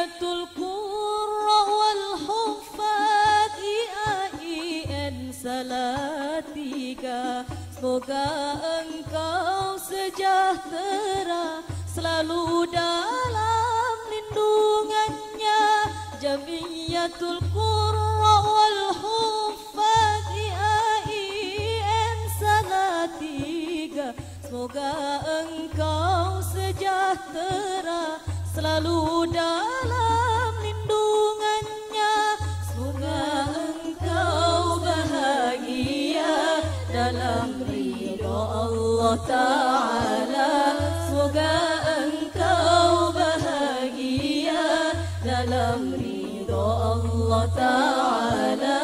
Jamiyatul Qurra wal Huffaz IAIN Salatiga, semoga engkau sejahtera selalu dalam lindungannya. Jamiyatul Qurra wal Huffaz IAIN Salatiga, semoga engkau sejahtera selalu dalam lindungannya. Semoga engkau bahagia dalam ridha Allah Ta'ala. Semoga engkau bahagia dalam ridha Allah Ta'ala.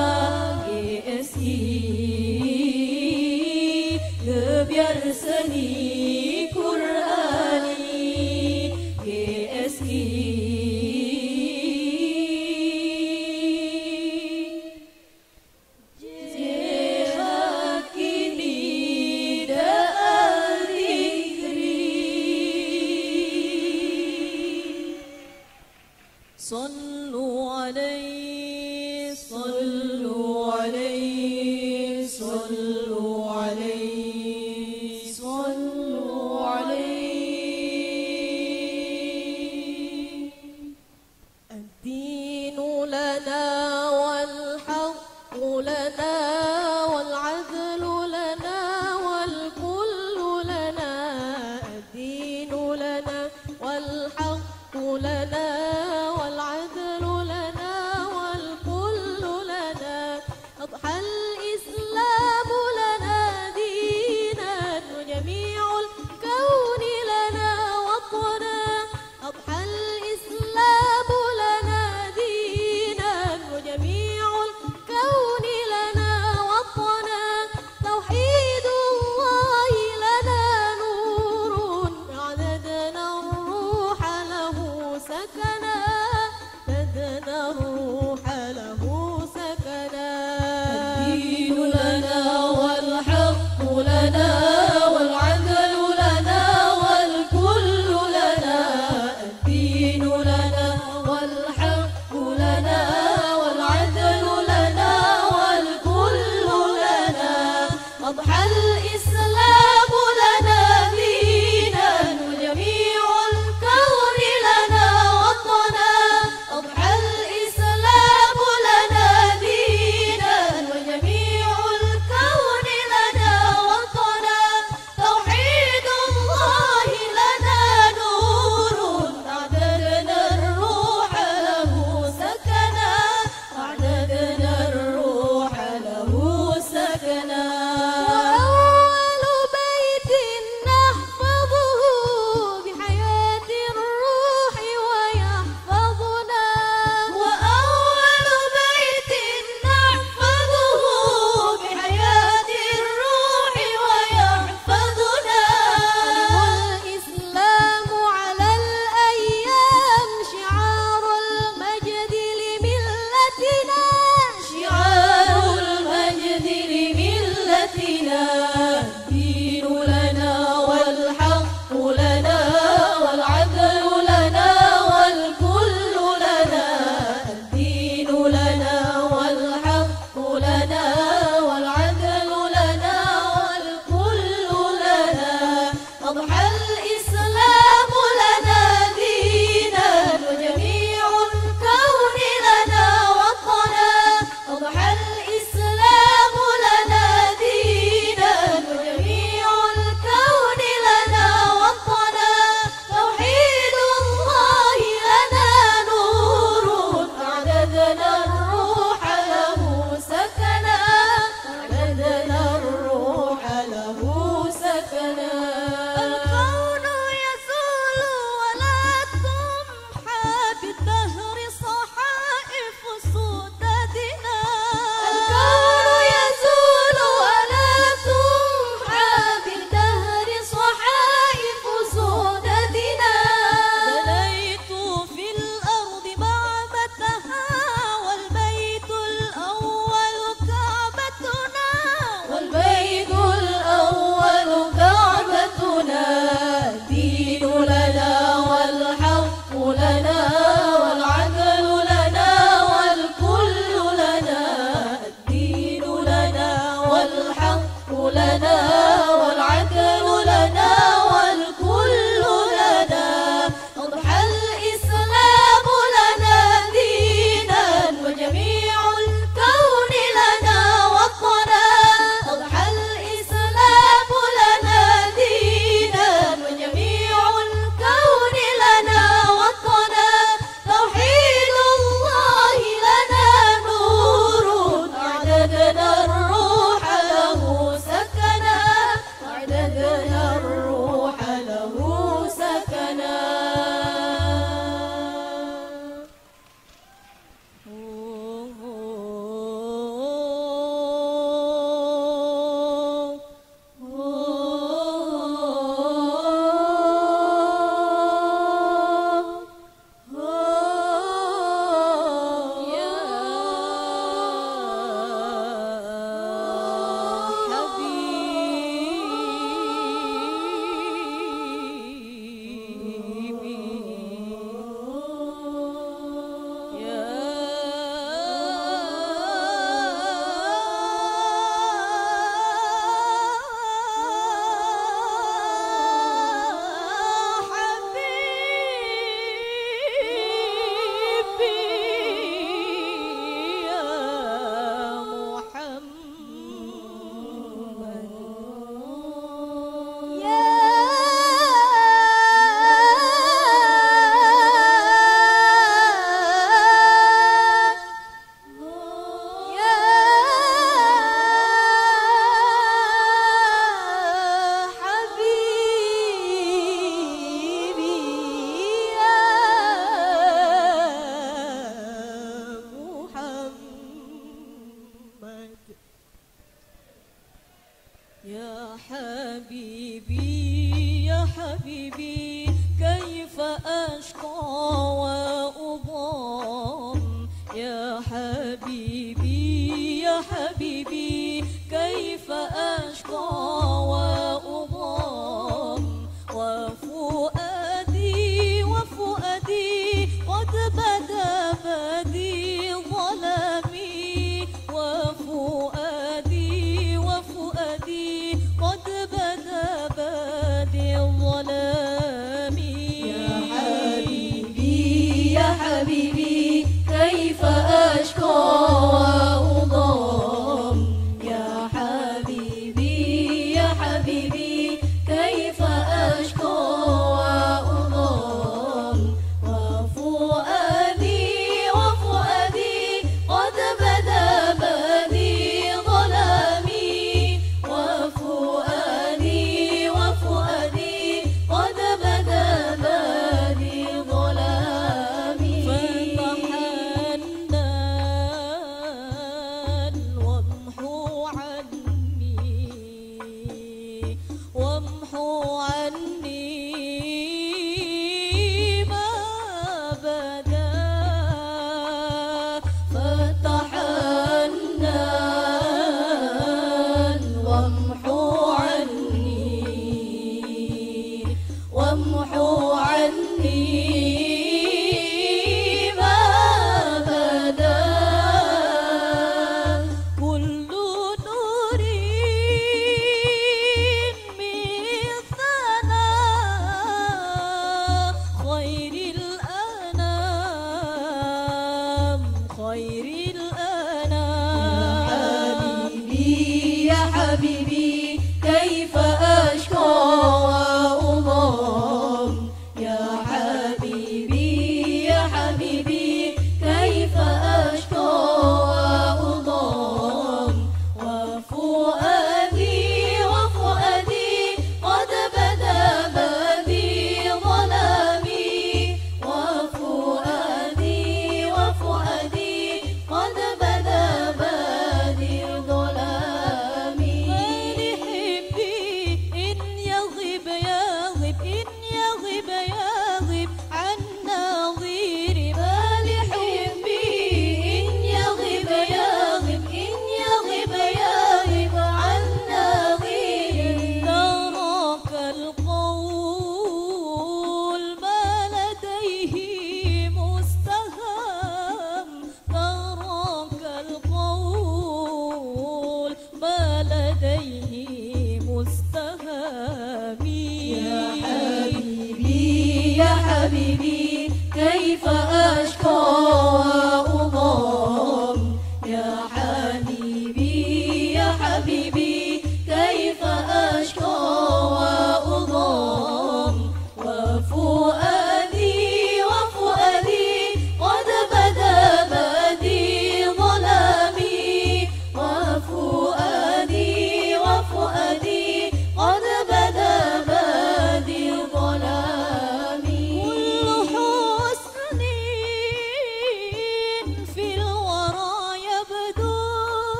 GSI Gebiar Seni Qur'ani, GSI Jihad kini da'al dikri. Sallu alaihi, sallu alaihi, sallu alaihi, sallu alaihi. الدين لنا والحق لنا والعدل لنا والكل لنا. الدين لنا والحق لنا والعدل حبيبي كيف أشقى وأضام يا حبيبي يا حبيبي كيف أشقى وأضام وفؤادي قد بدا بدي ظلمي وفؤادي قد بدا بدي ظلمي يا حبيبي كيف أشكو وأضام يا حبيبي كيف أشكو وأضام وفؤادي قد بدا بدي ظلمي وفؤادي قد بدا بدي ظلمي وامحو عني ما بدا فتح النان وامحو عني ما بدا كل نور مثلنا خير الأنام يا حبيبي كيف أشكو وأضام يا حبيبي كيف أشكو وأضام وفؤادي قد بدا بدي ظلمي وفؤادي قد بدا بدي ظلمي إن يغب عن نظيري لحبي إن يغب عن نظيري ترك القول ما لديه مستهام ترك القول ما لديه مستهام يا حبيبي كيف